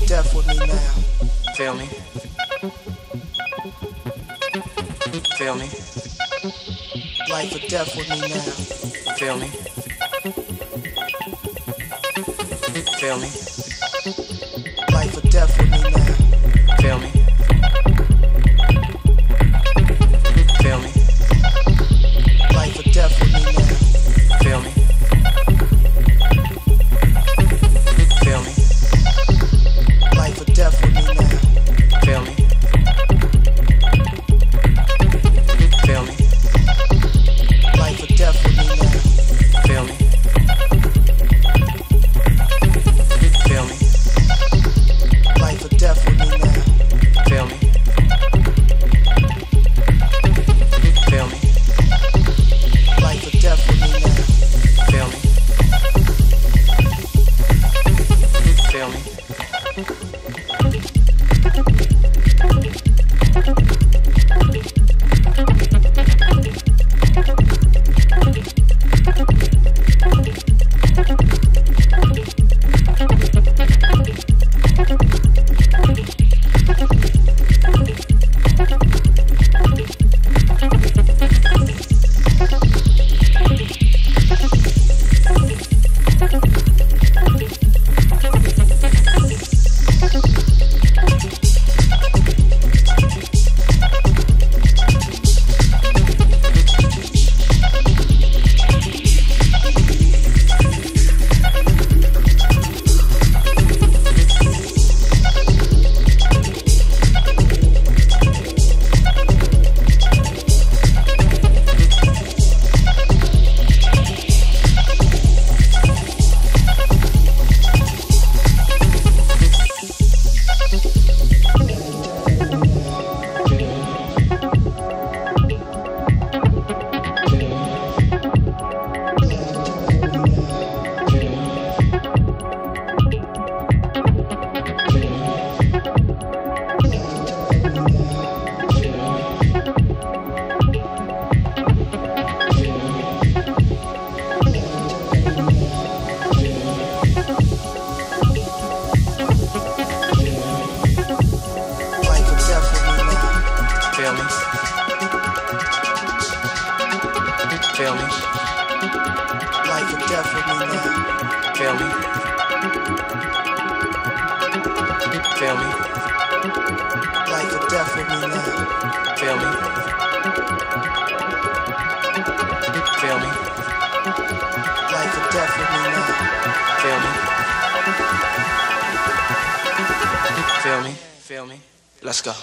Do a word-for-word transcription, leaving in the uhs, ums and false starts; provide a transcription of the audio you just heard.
death with me now. Feel me? Feel me? Life or death with me now. Feel me? Feel me? Life or death with me now. Feel me? Feel me? Life or death with me now. Feel me? Feel me? Life or death with me now. Feel me? Feel me? Life or death with me now. Feel me? Feel me? Life or death with me now. Feel me? Feel me? Life or death with me now. Feel me? Feel me? Feel me? Life or death with me now. Feel me? Feel me? Life or death with me now. Feel me? Feel me? Life or death with me now. Feel me? Feel me? Feel me? Let's go.